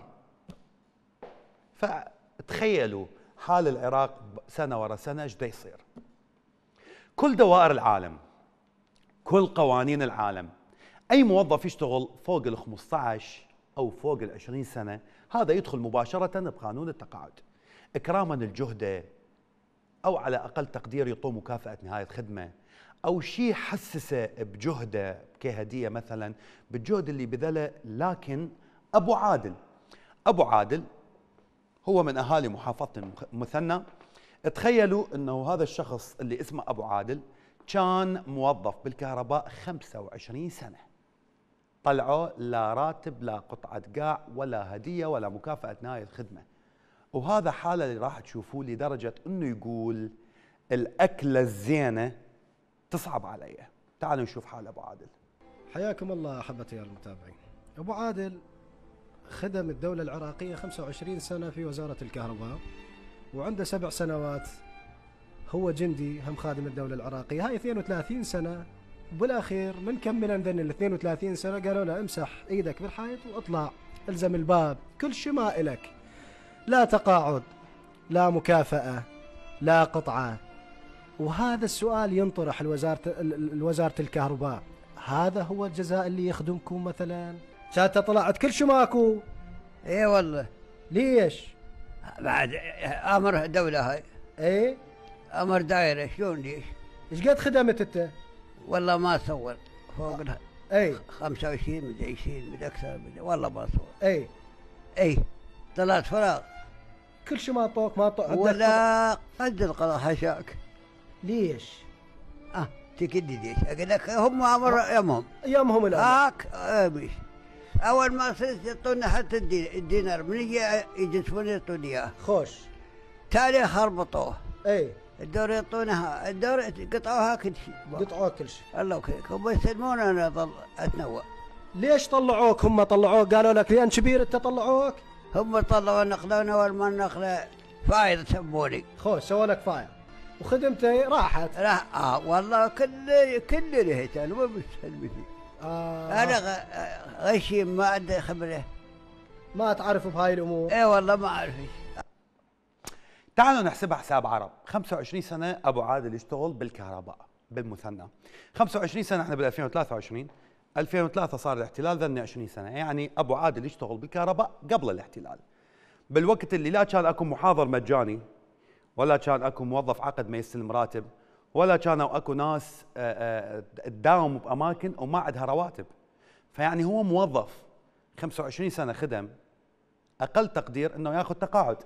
فتخيلوا حال العراق سنة ورا سنة ايش دا يصير. كل دوائر العالم، كل قوانين العالم، أي موظف يشتغل فوق ال خمسة عشر أو فوق ال عشرين سنة هذا يدخل مباشرة بقانون التقاعد إكراما الجهد، أو على أقل تقدير يعطوه مكافأة نهاية خدمة، أو شيء حسسه بجهده كهدية مثلا بالجهد اللي بذله. لكن أبو عادل أبو عادل هو من أهالي محافظة المثنى. تخيلوا أنه هذا الشخص اللي اسمه أبو عادل كان موظف بالكهرباء خمسة وعشرين سنة، طلعوا لا راتب لا قطعة قاع ولا هدية ولا مكافأة نهاية خدمة. وهذا حالة اللي راح تشوفوه لدرجة أنه يقول الأكلة الزينة تصعب علي. تعالوا نشوف حال أبو عادل. حياكم الله أحبتي يا المتابعين. أبو عادل خدم الدولة العراقية خمسة وعشرين سنة في وزارة الكهرباء، وعنده سبع سنوات هو جندي هم خادم الدولة العراقية. هاي اثنين وثلاثين سنة، وبالأخير من كمل ذن ال اثنين وثلاثين سنة قالوا له امسح ايدك بالحيط واطلع الزم الباب، كل شيء ما إلك. لا تقاعد، لا مكافأة، لا قطعة. وهذا السؤال ينطرح لوزارة الوزارة الكهرباء، هذا هو الجزاء اللي يخدمكم مثلا؟ شات طلعت كل شو ماكو. اي والله. ليش؟ بعد امر دولة هاي. ايه امر دايرة. شلون ليش؟ ايش قد خدمت انت؟ والله ما صور فوق لها. اي خمسة وعشرين مدري عشرين مدري اكثر مدري والله ما صور. اي اي طلعت فراغ. كل شو ما طوق ما طوق ولا قد القضاء حشاك. ليش؟ اه تكدي ليش؟ اقول لك هم امر يمهم يمهم الان. هاك امش اول ما صرت يعطونا حتى الدينار من يجي يجسمون يعطوني اياه. خوش. تالي خربطوه. اي الدور يعطونها الدور قطعوها كل شيء. قطعوه كل شيء. الله يكرمك هم يسلمون انا اظل اتنوع. ليش طلعوك؟ هم طلعوك قالوا لك لان كبير انت طلعوك؟ هم طلعوا نقلونا والما النقله فايض سموني. خوش سووا لك فايض وخدمتي راحت. راح اه والله كل كل لهيت انا ما بستلم فيه. آه. انا غشيم ما عندي خبره. ما تعرف بهاي الامور؟ اي والله ما اعرف. تعالوا نحسبها حساب عرب. خمسة وعشرين سنة أبو عادل يشتغل بالكهرباء بالمثنى. خمسة وعشرين سنة احنا بال ألفين وثلاثة وعشرين، ألفين وثلاثة صار الاحتلال، ذني عشرين سنة، يعني أبو عادل يشتغل بالكهرباء قبل الاحتلال. بالوقت اللي لا كان اكو محاضر مجاني، ولا كان اكو موظف عقد ما يستلم راتب، ولا كانوا اكو ناس تداوم باماكن وما عندها رواتب. فيعني هو موظف خمسة وعشرين سنة خدم، اقل تقدير انه ياخذ تقاعد.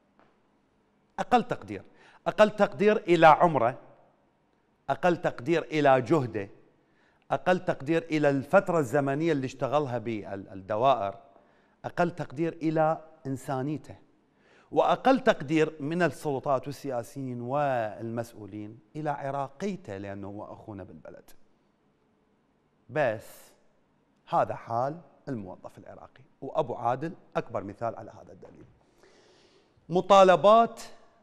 اقل تقدير، اقل تقدير الى عمره، اقل تقدير الى جهده، اقل تقدير الى الفترة الزمنية اللي اشتغلها بالدوائر، اقل تقدير الى انسانيته، واقل تقدير من السلطات والسياسيين والمسؤولين الى عراقيته لانه هو اخونا بالبلد. بس هذا حال الموظف العراقي، وابو عادل اكبر مثال على هذا الدليل. مطالبات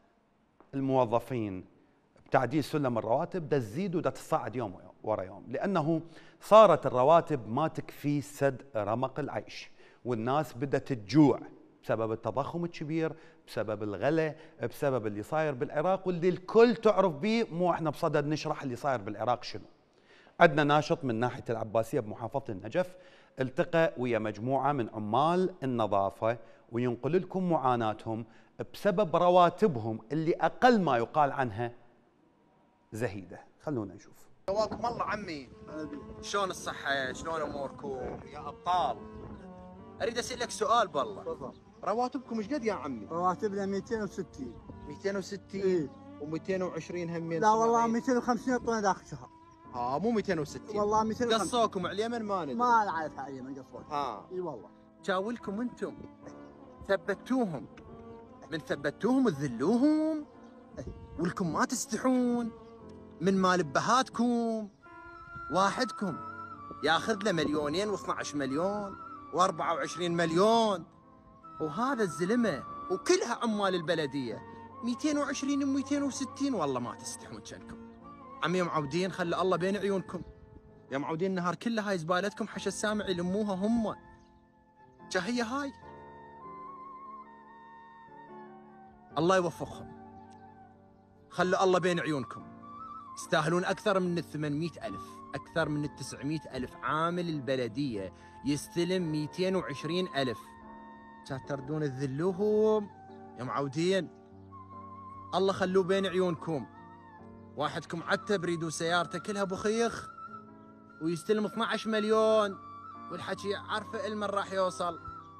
الموظفين بتعديل سلم الرواتب دا تزيد ودا تصعد يوم ورا يوم، لانه صارت الرواتب ما تكفي سد رمق العيش، والناس بدات تجوع بسبب التضخم الكبير، بسبب الغلاء، بسبب اللي صاير بالعراق، واللي الكل تعرف به، مو احنا بصدد نشرح اللي صاير بالعراق شنو. عندنا ناشط من ناحيه العباسيه بمحافظه النجف التقى ويا مجموعه من عمال النظافه وينقل لكم معاناتهم بسبب رواتبهم اللي اقل ما يقال عنها زهيده. خلونا نشوف. جواكم الله عمي، شلون الصحه؟ شلون اموركم يا ابطال؟ اريد اسالك سؤال بالله. تفضل. رواتبكم ايش قد يا عمي؟ رواتبنا مئتين وستين. مئتين وستين؟ اي. و220 همين؟ لا والله مئتين وخمسين يعطونا داخل شهر. ها مو مئتين وستين. والله مئتين وخمسين. قصوكم على اليمن ما ندري. ما نعرف على اليمن قصوكم. ها. اي والله. جاولكم انتم ثبتوهم، من ثبتوهم تذلوهم، ولكم ما تستحون من مال بهاتكم. واحدكم ياخذ له مليونين واثنعش مليون واربعة وعشرين مليون، وهذا الزلمه وكلها عمال البلديه مئتين وعشرين ومئتين وستين. والله ما تستحون جنكم عمي. يا معودين خلي الله بين عيونكم، يا معودين النهار كله هاي زبالتكم حش السامع يلموها هم. جاهيه هاي الله يوفقهم. خلوا الله بين عيونكم، يستاهلون أكثر من الثمانمئة ألف، أكثر من التسعمئة ألف. عامل البلدية يستلم مئتين وعشرين ألف، كان تردون تذلوهم يا معودين. الله خلوه بين عيونكم. واحدكم عتب بريدو سيارته كلها بخيخ ويستلم اثنعش مليون، والحكي عارفه المن راح يوصل.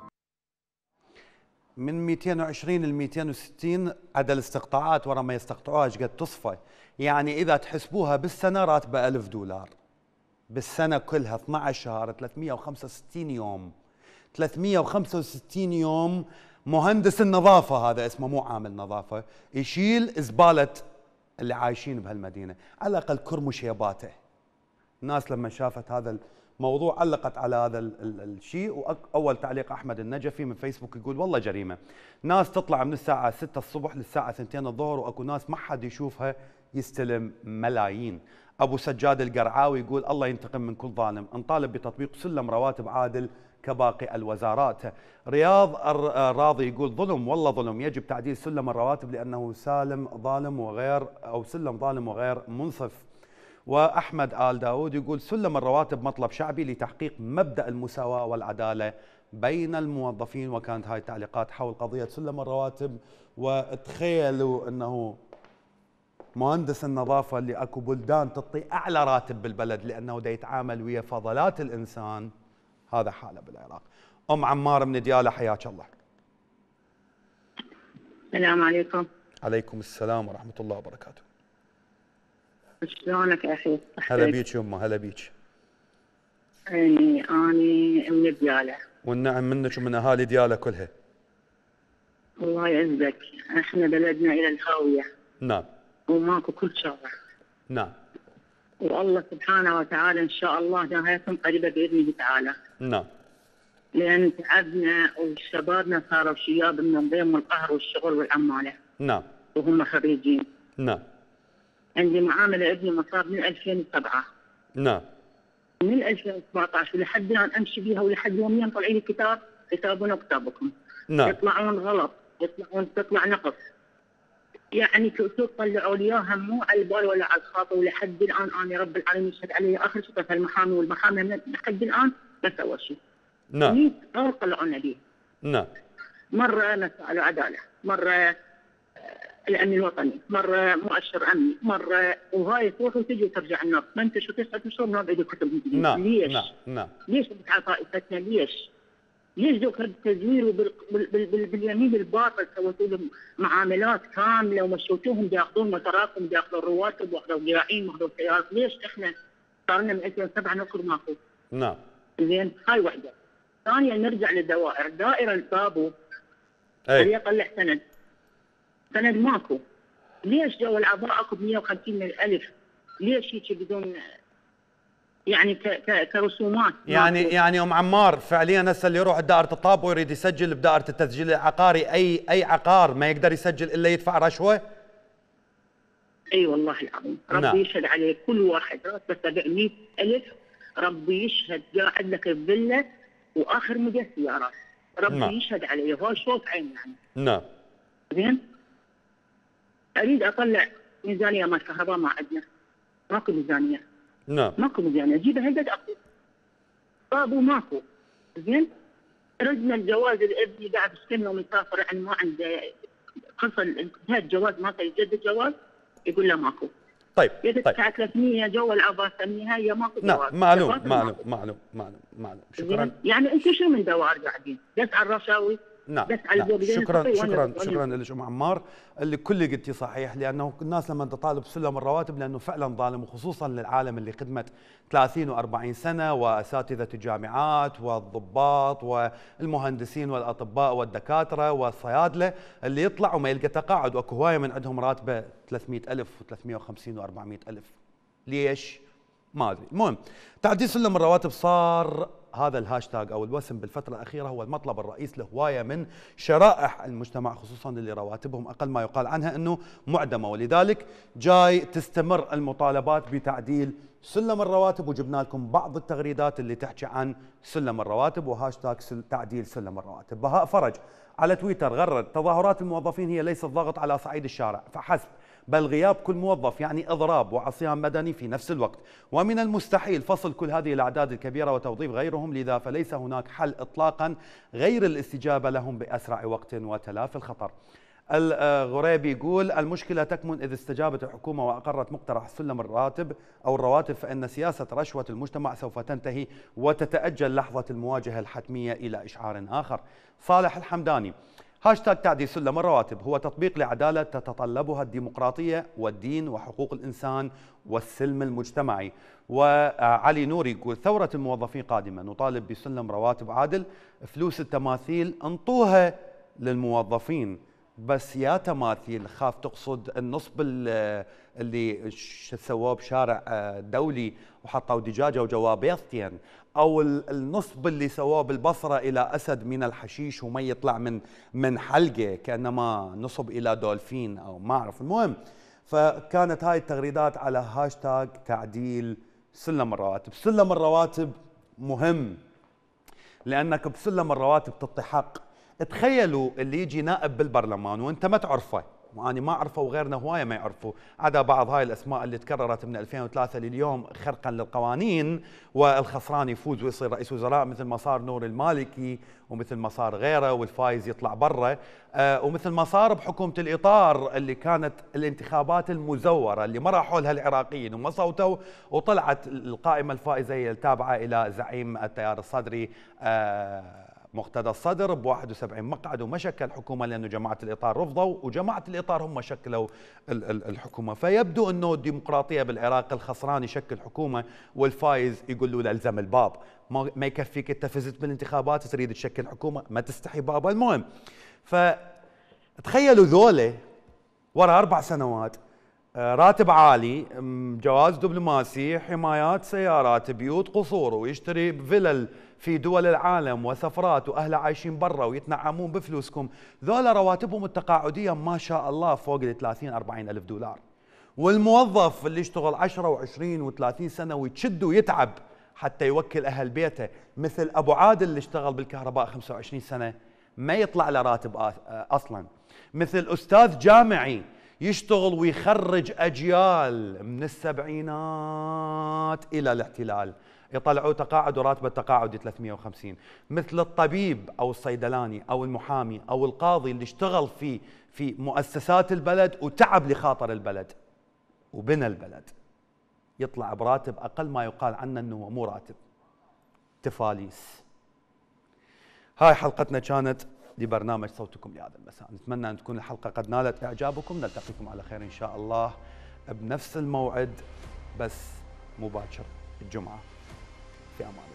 من مئتين وعشرين ل مئتين وستين عدد الاستقطاعات ورا ما يستقطعوها ايش قد تصفى، يعني اذا تحسبوها بالسنه راتبه ألف دولار بالسنه كلها اثنعش شهر ثلاثمئة وخمسة وستين يوم. ثلاثمئة وخمسة وستين يوم مهندس النظافه هذا اسمه مو عامل نظافه يشيل زباله اللي عايشين بهالمدينه، على الاقل كرموا شيباته. الناس لما شافت هذا الموضوع علقت على هذا الشيء، واول تعليق احمد النجفي من فيسبوك يقول والله جريمه، ناس تطلع من الساعه ستة الصبح للساعه اثنتين الظهر واكو ناس ما حد يشوفها يستلم ملايين. ابو سجاد القرعاوي يقول الله ينتقم من كل ظالم، نطالب بتطبيق سلم رواتب عادل كباقي الوزارات. رياض الراضي يقول ظلم والله ظلم، يجب تعديل سلم الرواتب لأنه سالم ظالم وغير أو سلم ظالم وغير منصف. وأحمد آل داود يقول سلم الرواتب مطلب شعبي لتحقيق مبدأ المساواة والعدالة بين الموظفين. وكانت هاي التعليقات حول قضية سلم الرواتب. وتخيلوا أنه مهندس النظافة اللي أكو بلدان تعطي أعلى راتب بالبلد لأنه دا يتعامل ويا فضلات الإنسان، هذا حاله بالعراق. أم عمار من ديالى حياك الله. السلام عليكم. عليكم السلام ورحمة الله وبركاته. شلونك يا أخي؟ هلا بيك يمه، هلا بيك. اني اني من ديالى. والنعم منك ومن اهالي ديالى كلها. الله يعزك، احنا بلدنا الى الهاويه. نعم. وماكو كل شارع. نعم. والله سبحانه وتعالى ان شاء الله نهايتهم قريبه باذنه تعالى. نعم. لان تعبنا وشبابنا صاروا شياب من الضيم والقهر والشغل والعماله. نعم. وهم خريجين. نعم. عندي معامله ابني مصاب من ألفين وسبعة. نعم. من ألفين وسبعطعش ولحد الان امشي بيها ولحد يوميا طالعين لي كتاب كتابنا وكتابكم. نعم. يطلعون غلط، يطلعون تطلع نقص. يعني تطلعوا لي اياها مو على البال ولا على الخاطر، ولحد الان انا رب العالمين يشهد علي اخر شيء في المحامي والمحامي لحد الان بس اول شيء. نعم. مية دور طلعونا به. نعم. مره مسألة عداله، مره الامن الوطني، مره مؤشر امني، مره وهاي تروح وتجي وترجع النار، ما انت شو تسعة اشهر ما بعيد كتب انجليزي. نعم. ليش؟ نعم. نعم. ليش بتاع طائفتنا ليش؟ ليش ذوك التزوير وبال... بال... بال... باليمين الباطل سويتوا لهم معاملات كامله ومشيتوهم ياخذون متراكم ياخذون رواتب واخذوا ذراعين واخذوا سيارات، ليش احنا صار لنا من ألفين وسبعة نقر ماكو؟ نعم. زين هاي وحده. ثانيا نرجع للدوائر، دائره البابو اي اللي يطلع سند سند ماكو. ليش جو الاعضاء اكو ب مئة وخمسين ألف؟ ليش هيك بدون يعني ك ك كرسومات؟ يعني ماكو. يعني ام عمار فعليا هسه اللي يروح دائره الطابو ويريد يسجل بدائره التسجيل العقاري اي اي عقار ما يقدر يسجل الا يدفع رشوه؟ اي والله العظيم ربي نعم. يشهد عليه كل واحد راتبه سبعمئة ألف، ربي يشهد قاعد لك بفيلا واخر مدى سيارات، ربي نعم. يشهد عليه هو شوف عين يعني. نعم. زين؟ اريد اطلع ميزانيه مال الكهرباء ما عندنا. ماكو ميزانيه. نعم. ماكو ميزانيه، جيبها هالقد اكو. طابو ماكو. زين؟ ردنا الجواز لابني قاعد يستنى ومسافر يعني ما عنده قصه انتهى الجواز ما يجدد جواز يقول له ماكو. طيب طيب ثلاثمئة جو العباس النهايه ماكو نعم. جواز. معلوم معلوم معلوم معلوم معلوم شكرا. يعني انتم شو من دوائر قاعدين؟ بس على الرشاوي؟ نعم. بس على نعم. شكرا شكرا شكرا لك ام عمار، اللي كل قلتي صحيح، لانه الناس لما تطالب سلم الرواتب لانه فعلا ظالم، وخصوصا للعالم اللي خدمت ثلاثين وأربعين سنه واساتذه الجامعات والضباط والمهندسين والاطباء والدكاتره والصيادله اللي يطلعوا ما يلقى تقاعد، واكو هوايه من عندهم راتبه ثلاثمئة ألف وثلاثمئة وخمسين وأربعمئة ألف. ليش؟ ما ادري. المهم تعديل سلم الرواتب صار هذا الهاشتاج او الوسم بالفتره الاخيره هو المطلب الرئيس لهوايه من شرائح المجتمع، خصوصا اللي رواتبهم اقل ما يقال عنها انه معدمه، ولذلك جاي تستمر المطالبات بتعديل سلم الرواتب، وجبنا لكم بعض التغريدات اللي تحكي عن سلم الرواتب وهاشتاج تعديل سلم الرواتب. بهاء فرج على تويتر غرد تظاهرات الموظفين هي ليست ضغط على صعيد الشارع فحسب، بل غياب كل موظف يعني إضراب وعصيان مدني في نفس الوقت، ومن المستحيل فصل كل هذه الأعداد الكبيرة وتوظيف غيرهم، لذا فليس هناك حل إطلاقا غير الاستجابة لهم بأسرع وقت وتلافي الخطر. الغريبي يقول المشكلة تكمن إذا استجابت الحكومة وأقرت مقترح سلم الراتب أو الرواتب فإن سياسة رشوة المجتمع سوف تنتهي وتتأجل لحظة المواجهة الحتمية إلى إشعار آخر. صالح الحمداني هاشتاج تعديل سلم الرواتب هو تطبيق لعدالة تتطلبها الديمقراطية والدين وحقوق الإنسان والسلم المجتمعي. وعلي نوري يقول ثورة الموظفين قادمة، نطالب بسلم رواتب عادل، فلوس التماثيل انطوها للموظفين، بس يا تماثيل خاف تقصد النصب اللي سووه بشارع دولي وحطوا دجاجة وجوابيضتين، أو النصب اللي سووه بالبصرة إلى أسد من الحشيش وما يطلع من من حلقة كأنما نصب إلى دولفين أو ما أعرف. المهم فكانت هاي التغريدات على هاشتاج تعديل سلم الرواتب. سلم الرواتب مهم لانك بسلم الرواتب تعطي حق. تخيلوا اللي يجي نائب بالبرلمان وانت ما تعرفه، وأنا ما أعرفه وغيرنا هواية ما يعرفوا، عدا بعض هاي الأسماء اللي تكررت من ألفين وثلاثة لليوم خرقا للقوانين، والخسران يفوز ويصير رئيس وزراء مثل ما صار نور المالكي ومثل ما صار غيره، والفايز يطلع برا، آه ومثل ما صار بحكومة الإطار اللي كانت الانتخابات المزورة اللي ما راحوا لها العراقيين وما صوتوا، وطلعت القائمة الفائزة هي التابعة إلى زعيم التيار الصدري آه مقتدى الصدر ب واحد وسبعين مقعد، وما شكل حكومه لانه جماعه الاطار رفضوا، وجماعه الاطار هم شكلوا الحكومه. فيبدو انه الديمقراطيه بالعراق الخسران يشكل حكومه والفايز يقول له الزم الباب، ما يكفيك انت فزت بالانتخابات تريد تشكل حكومه، ما تستحي بابا. المهم، فتخيلوا ذوله ورا اربع سنوات راتب عالي، جواز دبلوماسي، حمايات سيارات، بيوت قصور، ويشتري فيلل في دول العالم وسفرات، واهله عايشين برا ويتنعمون بفلوسكم. ذولا رواتبهم التقاعديه ما شاء الله فوق ال ثلاثين أربعين الف دولار، والموظف اللي يشتغل عشرة وعشرين وثلاثين سنه ويتشد ويتعب حتى يوكل اهل بيته، مثل ابو عادل اللي اشتغل بالكهرباء خمسة وعشرين سنه ما يطلع له راتب اصلا، مثل استاذ جامعي يشتغل ويخرج أجيال من السبعينات إلى الاحتلال يطلعوا تقاعد وراتب التقاعد ثلاثمئة وخمسين، مثل الطبيب أو الصيدلاني أو المحامي أو القاضي اللي اشتغل في في مؤسسات البلد وتعب لخاطر البلد وبنى البلد، يطلع براتب أقل ما يقال عنه أنه مو راتب، تفاليس. هاي حلقتنا كانت لبرنامج صوتكم لهذا المساء، نتمنى أن تكون الحلقة قد نالت إعجابكم، نلتقيكم على خير إن شاء الله بنفس الموعد بس مباشر الجمعة، في أمان الله.